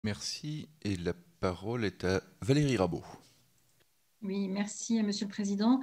Merci. Et la parole est à Valérie Rabault. Oui, merci, Monsieur le Président.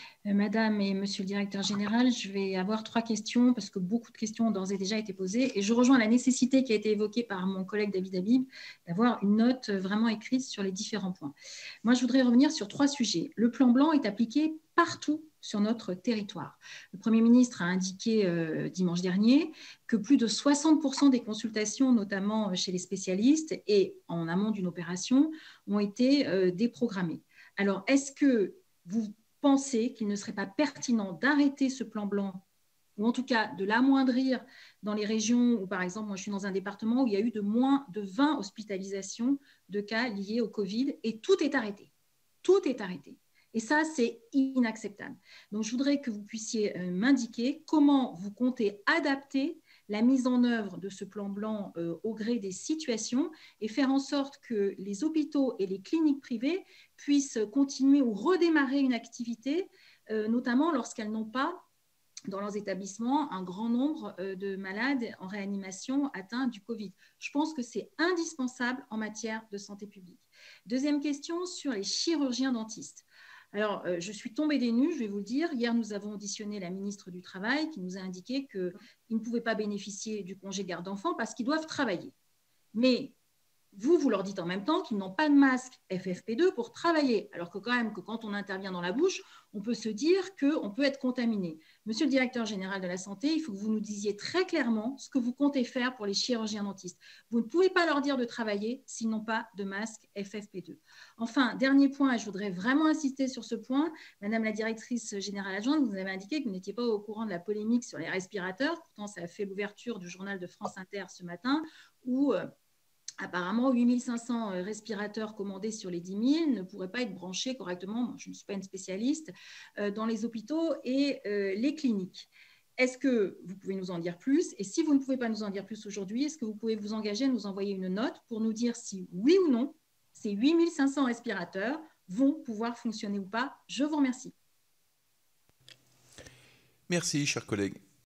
Madame et Monsieur le Directeur général, je vais avoir 3 questions parce que beaucoup de questions ont d'ores et déjà été posées et je rejoins la nécessité qui a été évoquée par mon collègue David Habib d'avoir une note vraiment écrite sur les différents points. Moi, je voudrais revenir sur 3 sujets. Le plan blanc est appliqué partout sur notre territoire. Le Premier ministre a indiqué dimanche dernier que plus de 60% des consultations, notamment chez les spécialistes et en amont d'une opération, ont été déprogrammées. Alors, est-ce que vous pensez qu'il ne serait pas pertinent d'arrêter ce plan blanc ou en tout cas de l'amoindrir dans les régions où, par exemple, moi je suis dans un département où il y a eu de moins de 20 hospitalisations de cas liés au Covid et tout est arrêté. Tout est arrêté. Et ça, c'est inacceptable. Donc, je voudrais que vous puissiez m'indiquer comment vous comptez adapter la mise en œuvre de ce plan blanc au gré des situations et faire en sorte que les hôpitaux et les cliniques privées puissent continuer ou redémarrer une activité, notamment lorsqu'elles n'ont pas dans leurs établissements un grand nombre de malades en réanimation atteints du Covid. Je pense que c'est indispensable en matière de santé publique. Deuxième question sur les chirurgiens dentistes. Alors, je suis tombée des nues, je vais vous le dire. Hier, nous avons auditionné la ministre du Travail qui nous a indiqué qu'ils ne pouvaient pas bénéficier du congé garde d'enfants parce qu'ils doivent travailler. Mais vous leur dites en même temps qu'ils n'ont pas de masque FFP2 pour travailler, alors que quand même, que quand on intervient dans la bouche, on peut se dire qu'on peut être contaminé. Monsieur le directeur général de la santé, il faut que vous nous disiez très clairement ce que vous comptez faire pour les chirurgiens dentistes. Vous ne pouvez pas leur dire de travailler s'ils n'ont pas de masque FFP2. Enfin, dernier point, et je voudrais vraiment insister sur ce point, Madame la directrice générale adjointe, vous avez indiqué que vous n'étiez pas au courant de la polémique sur les respirateurs, pourtant ça a fait l'ouverture du journal de France Inter ce matin, où apparemment, 8500 respirateurs commandés sur les 10 000 ne pourraient pas être branchés correctement, moi, je ne suis pas une spécialiste, dans les hôpitaux et les cliniques. Est-ce que vous pouvez nous en dire plus? Et si vous ne pouvez pas nous en dire plus aujourd'hui, est-ce que vous pouvez vous engager à nous envoyer une note pour nous dire si oui ou non, ces 8500 respirateurs vont pouvoir fonctionner ou pas? Je vous remercie. Merci, chers collègues.